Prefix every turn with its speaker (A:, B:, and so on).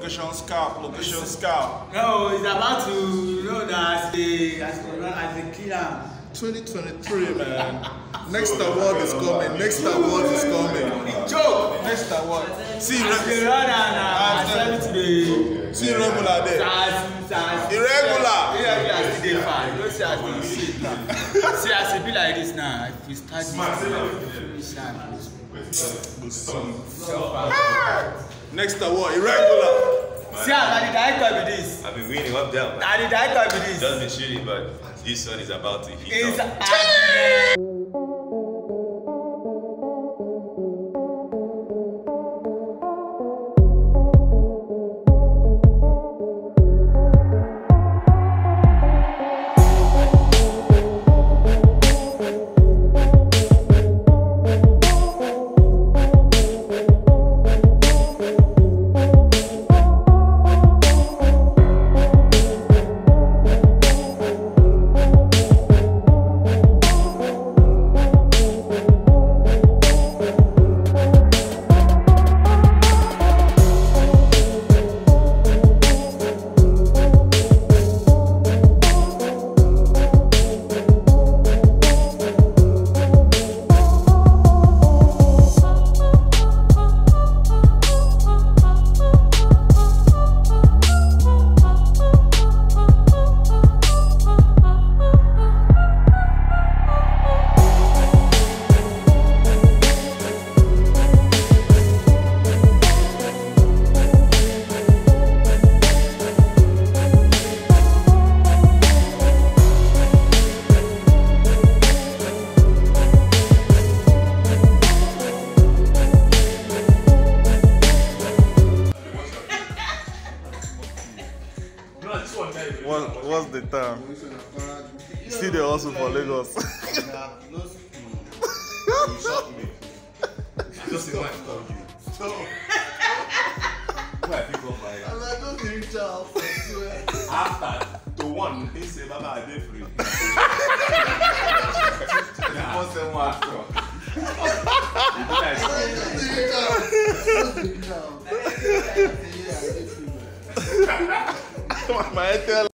A: Location scout. Location scout.
B: No, it's about to that as they kill him.
A: 2023, man. Next award is coming. Next award is coming.
B: Joke.
A: Next award. See,
B: irregular
A: there. Irregular.
B: See, as it be like this now, if we start
A: next award, irregular.
B: See, I'm the director with this.
C: I've been winning up there.
B: I'm the director with this.
C: Just been shooting, but this one is about to hit.
A: What's the time? See the hustle for Lagos.
D: You shocked me. I just want to tell you. Where people buy it? I'm like, don't reach out. After the one, he said, Baba, I did free. The first one after.
A: My